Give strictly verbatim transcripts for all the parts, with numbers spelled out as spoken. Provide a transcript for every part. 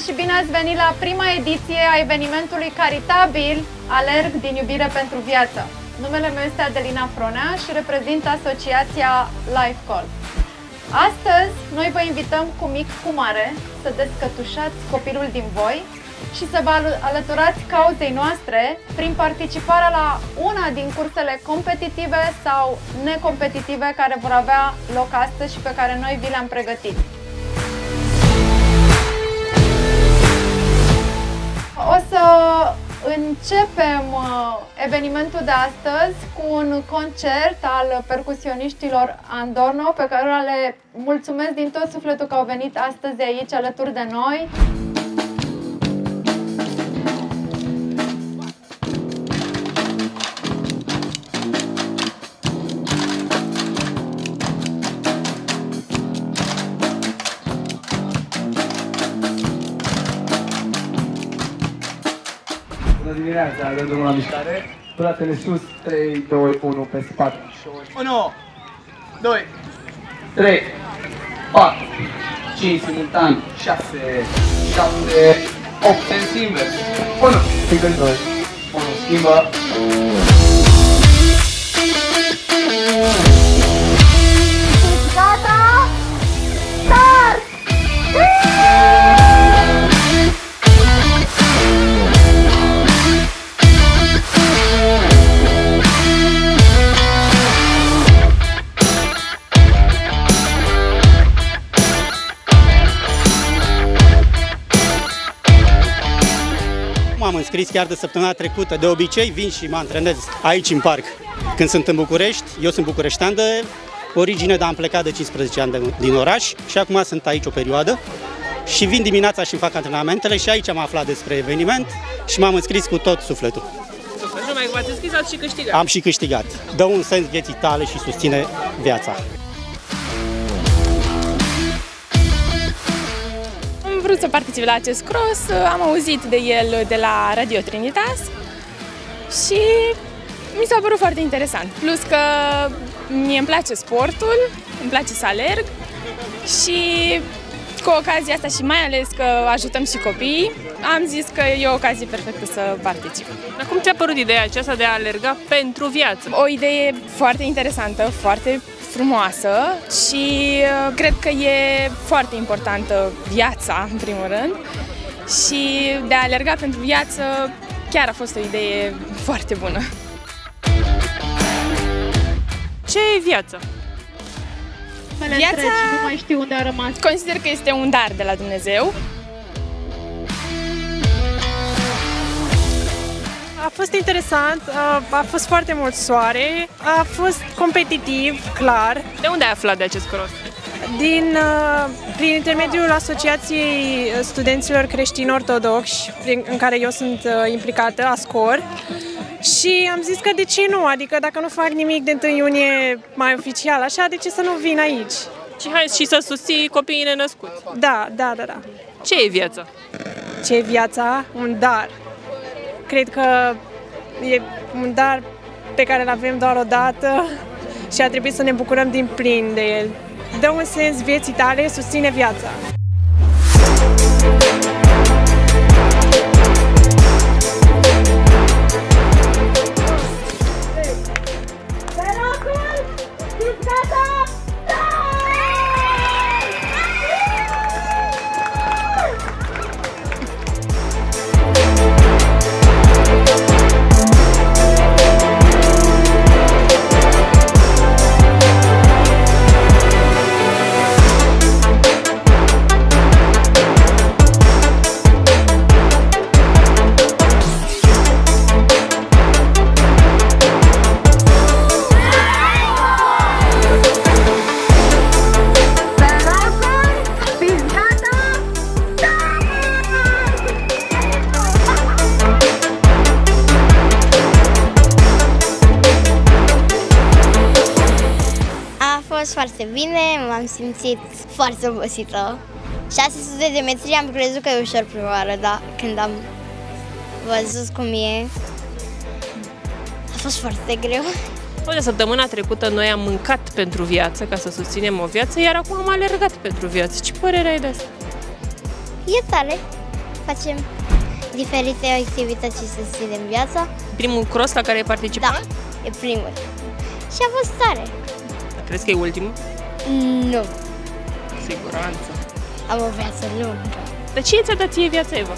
și bine ați venit la prima ediție a evenimentului caritabil Alerg din iubire pentru viață. Numele meu este Adelina Fronea și reprezint asociația Lifecall. Astăzi noi vă invităm cu mic cu mare să descătușați copilul din voi și să vă alăturați cauzei noastre prin participarea la una din cursele competitive sau necompetitive care vor avea loc astăzi și pe care noi vi le-am pregătit. O să începem evenimentul de astăzi cu un concert al percusioniștilor Andorno, pe care le mulțumesc din tot sufletul că au venit astăzi aici alături de noi. Bună dimineața, dăm drumul la mișcare. Brațele sus, trei, doi, unu, pe spate. unu, doi, trei, patru, cinci simultan, șase, șapte, opt, sens invers. unu, schimbă doi, unu, schimbă. Gata? Start! M-am înscris chiar de săptămâna trecută. De obicei vin și mă antrenez aici în parc când sunt în București. Eu sunt bucureștean de origine, dar am plecat de cincisprezece ani de, din oraș și acum sunt aici o perioadă. Și vin dimineața și îmi fac antrenamentele și aici am aflat despre eveniment și m-am înscris cu tot sufletul. Super, numai că v-ați înscris, ați și câștigat. Am și câștigat. Dă un sens vieții tale și susține viața. Am vrut să particip la acest cross, am auzit de el de la Radio Trinitas și mi s-a părut foarte interesant. Plus că mie îmi place sportul, îmi place să alerg și cu ocazia asta și mai ales că ajutăm și copiii, am zis că e o ocazie perfectă să particip. Dar cum ți-a părut ideea aceasta de a alerga pentru viață? O idee foarte interesantă, foarte frumoasă și cred că e foarte importantă viața, în primul rând, și de a alerga pentru viață chiar a fost o idee foarte bună. Ce e viața? Viața, nu mai știu unde a rămas. consider că este un dar de la Dumnezeu. A fost interesant, a fost foarte mult soare, a fost competitiv, clar. De unde ai aflat de acest cross? Din, prin intermediul Asociației Studenților Creștini Ortodoxi, în care eu sunt implicată, ASCOR, și am zis că de ce nu, adică dacă nu fac nimic de întâi iunie mai oficial, așa, de ce să nu vin aici? Și hai și să susții copiii nenăscuți. Da, da, da, da. Ce e viața? Ce e viața? Un dar. Cred că e un dar pe care îl avem doar o dată și ar trebui să ne bucurăm din plin de el. Dă un sens vieții tale, susține viața. Foarte bine, m-am simțit foarte obosită. șase sute de metri am crezut că e ușor prima oară, dar când am văzut cum e, a fost foarte greu. De săptămâna trecută noi am mâncat pentru viață, ca să susținem o viață, iar acum am alergat pentru viață. Ce părere ai de asta? E tare. facem diferite activități și să ținem viața. Primul cross la care ai participat? Da, e primul. Și a fost tare. Crezi că e ultimul? Nu. Siguranță. Am o viață lungă. Dar cine ți-a dat ție viața, Eva?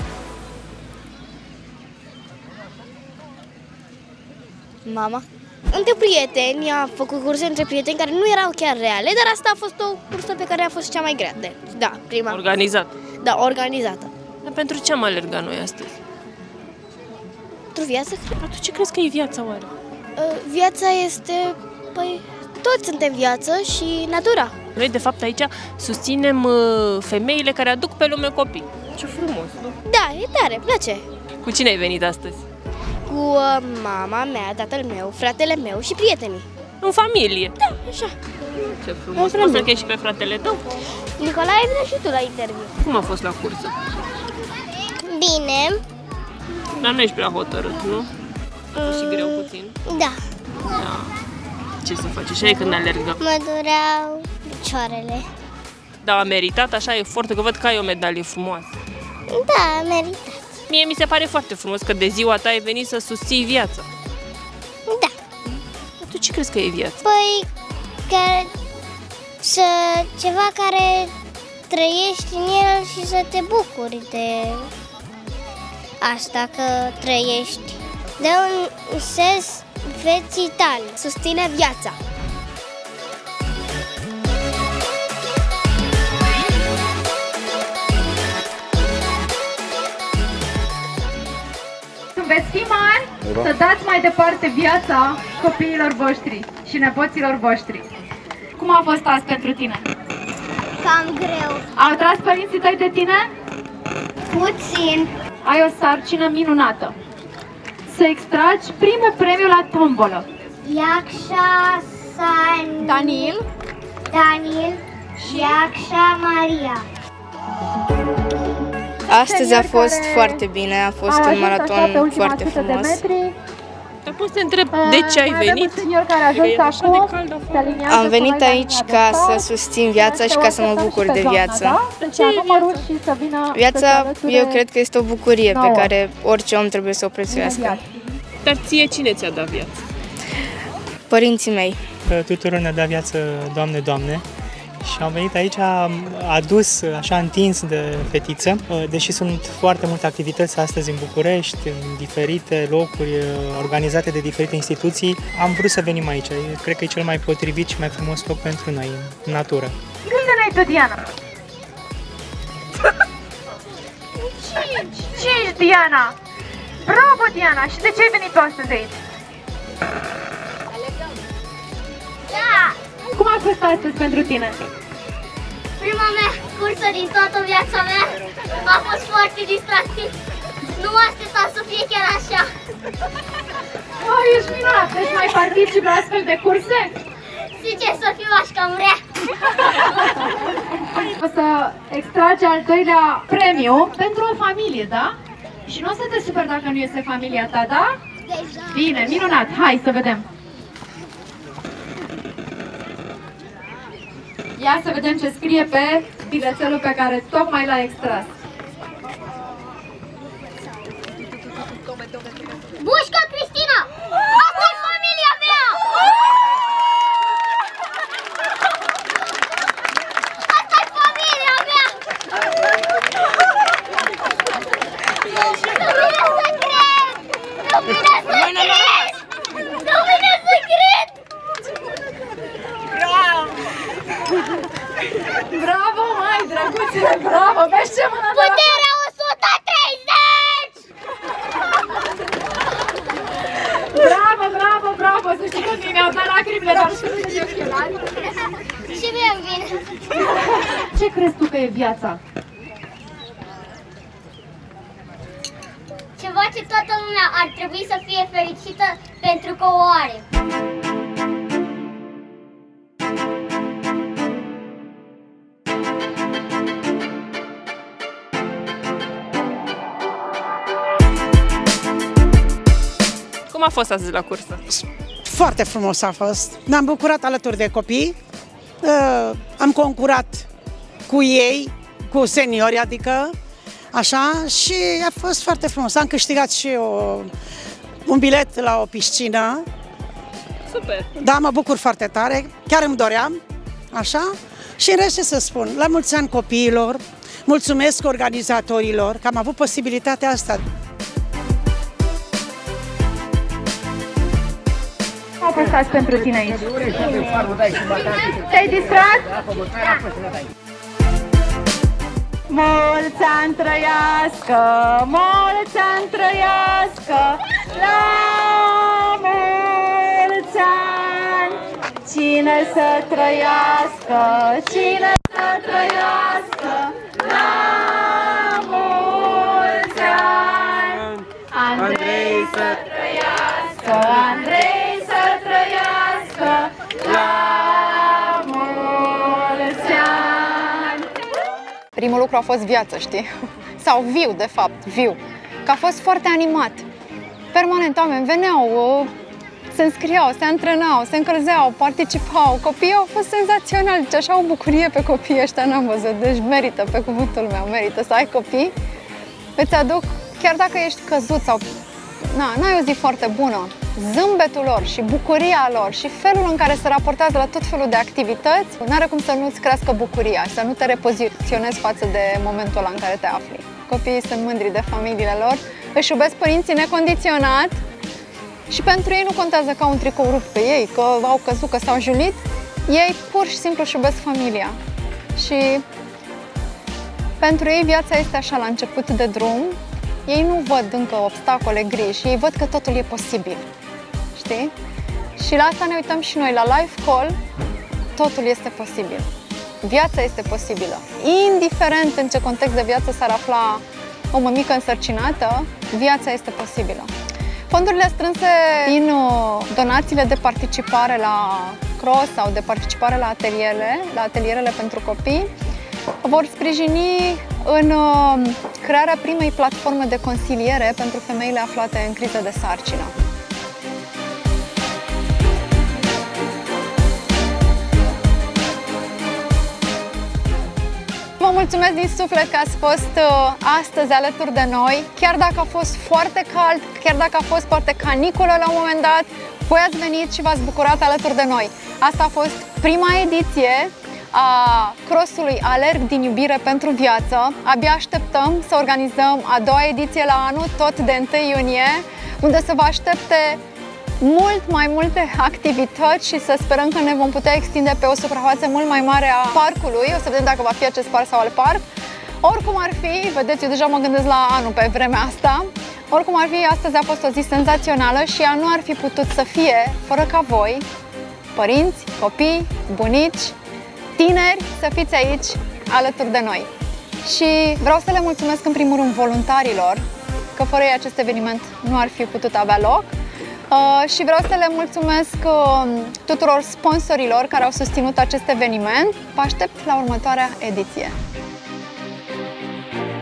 Mama. Între prieteni, a făcut curse între prieteni care nu erau chiar reale, dar asta a fost o cursă pe care a fost cea mai grea. De, da, prima. Organizat. Da, organizată. Dar pentru ce am alergat noi astăzi? Pentru viață, cred. Dar tu ce crezi că e viața oare? Viața este, păi, toți suntem viață și natura. Noi, de fapt, aici susținem femeile care aduc pe lume copii. Ce frumos, nu? Da, e tare, place. Cu cine ai venit astăzi? Cu uh, mama mea, tatăl meu, fratele meu și prietenii. În familie? Da, așa. Ce frumos. Poți să-l chemi și pe fratele tău? Nicolae, vine și tu la interviu. Cum a fost la cursă? Bine. Dar nu ești prea hotărât, nu? A fost și greu puțin? Da. Da. Ce să faci? Așa e când alergăm. Mă dureau picioarele. Da, a meritat așa efortul, că văd că ai o medalie frumoasă. Da, a meritat. Mie mi se pare foarte frumos că de ziua ta ai venit să susții viața. Da. Tu ce crezi că e viața? Păi, că, să, ceva care trăiești în el și să te bucuri de asta că trăiești. De un sens vieții tale. Susține viața. Când veți fi mari, să dați mai departe viața copiilor voștri și nepoților voștri. Cum a fost azi pentru tine? Cam greu. Au tras părinții tăi de tine? Puțin. Ai o sarcină minunată. Să extragi primul premiu la tombolă. Iacșa San... Daniel? Daniel și Iacșa Maria. Astăzi a fost foarte bine, a fost un maraton foarte frumos. Dar poți să te întreb de ce ai venit? Am venit aici ca să susțin viața și ca să mă bucur de viață. Viața, eu cred că este o bucurie pe care orice om trebuie să o prețuiască. Dar ție cine ți-a dat viață? Părinții mei. Tuturor ne-a dat viață, Doamne, Doamne. Și am venit aici adus, așa întins de fetiță, deși sunt foarte multe activități astăzi în București, în diferite locuri organizate de diferite instituții. Am vrut să venim aici. Cred că e cel mai potrivit și mai frumos loc pentru noi, în natură. Câte n-ai pe Diana? Cinci! Cinci, Diana! Bravo, Diana! Și de ce ai venit tu astăzi aici? Da! Cum a fost astăzi pentru tine? Prima mea cursă din toată viața mea a fost foarte distractiv. Nu mă așteptam să fie chiar așa. Oh, ești minunat! Deci mai participi la astfel de curse? Sincer să fiu, aș cam vrea. O să extragi al doilea premiu pentru o familie, da? Și nu o să te super dacă nu este familia ta, da? Deja. Bine, minunat! Hai să vedem! Ia să vedem ce scrie pe bilețelul pe care tocmai l-a extras. Bușca Cristina! Asta e familia mea! Asta e familia mea! Nu vine să cred! Nu vine să cred! Nu vine să cred! Bravo, mai drăguțile, bravo! Vezi ce mână de la... Puterea o sută treizeci! Bravo, bravo, bravo! Să știi că mie mi-au dat lacrimile, dar nu sunt de ochelari. Și mie îmi vine. Ce crezi tu că e viața? Ceva ce toată lumea ar trebui să fie fericită pentru că o are. Cum a fost astăzi la cursă? Foarte frumos a fost. Ne-am bucurat alături de copii. Uh, am concurat cu ei, cu seniori, adică așa, și a fost foarte frumos. Am câștigat și eu un bilet la o piscină. Super! Da, mă bucur foarte tare, chiar îmi doream, așa. Și în rest ce să spun, la mulți ani copiilor, mulțumesc organizatorilor că am avut posibilitatea asta. Cum a fost azi pentru tine aici? Te-ai distrat? Mulți ani trăiască, mulți ani trăiască, la mulți ani! Cine să trăiască, cine să trăiască, la mulți ani! Andrei să trăiască, Andrei să trăiască, la mulți ani! Primul lucru a fost viață, știi? Sau viu, de fapt, viu. Că a fost foarte animat. Permanent oameni veneau, se înscriau, se antrenau, se încălzeau, participau. Copiii au fost senzaționali, deci așa o bucurie pe copiii ăștia n-am văzut. Deci merită, pe cuvântul meu, merită să ai copii. Îți aduc, chiar dacă ești căzut sau n-ai o zi foarte bună, zâmbetul lor și bucuria lor și felul în care se raportează la tot felul de activități, n-are cum să nu-ți crească bucuria, să nu te repoziționezi față de momentul ăla în care te afli. Copiii sunt mândri de familiile lor, își iubesc părinții necondiționat și pentru ei nu contează că au un tricou rupt pe ei, că au căzut, că s-au julit. Ei pur și simplu își iubesc familia. Și pentru ei viața este așa, la început de drum. Ei nu văd încă obstacole gri și ei văd că totul e posibil. Știi? Și la asta ne uităm și noi, la Life Call, totul este posibil. Viața este posibilă. Indiferent în ce context de viață s-ar afla o mămică însărcinată, viața este posibilă. Fondurile strânse din donațiile de participare la cross sau de participare la ateliere, la atelierele pentru copii, vor sprijini în crearea primei platforme de consiliere pentru femeile aflate în criză de sarcină. Vă mulțumesc din suflet că ați fost astăzi alături de noi. Chiar dacă a fost foarte cald, chiar dacă a fost poate caniculă la un moment dat, voi ați venit și v-ați bucurat alături de noi. Asta a fost prima ediție a crossului Alerg din iubire pentru viață. Abia așteptăm să organizăm a doua ediție la anul, tot de întâi iunie, unde să vă aștepte mult mai multe activități și să sperăm că ne vom putea extinde pe o suprafață mult mai mare a parcului. O să vedem dacă va fi acest parc sau alt parc. Oricum ar fi, vedeți, eu deja mă gândesc la anul pe vremea asta. Oricum ar fi, astăzi a fost o zi senzațională și ea nu ar fi putut să fie fără ca voi, părinți, copii, bunici, tineri, să fiți aici alături de noi. Și vreau să le mulțumesc în primul rând voluntarilor, că fără ei acest eveniment nu ar fi putut avea loc. Uh, și vreau să le mulțumesc uh, tuturor sponsorilor care au susținut acest eveniment. Vă aștept la următoarea ediție.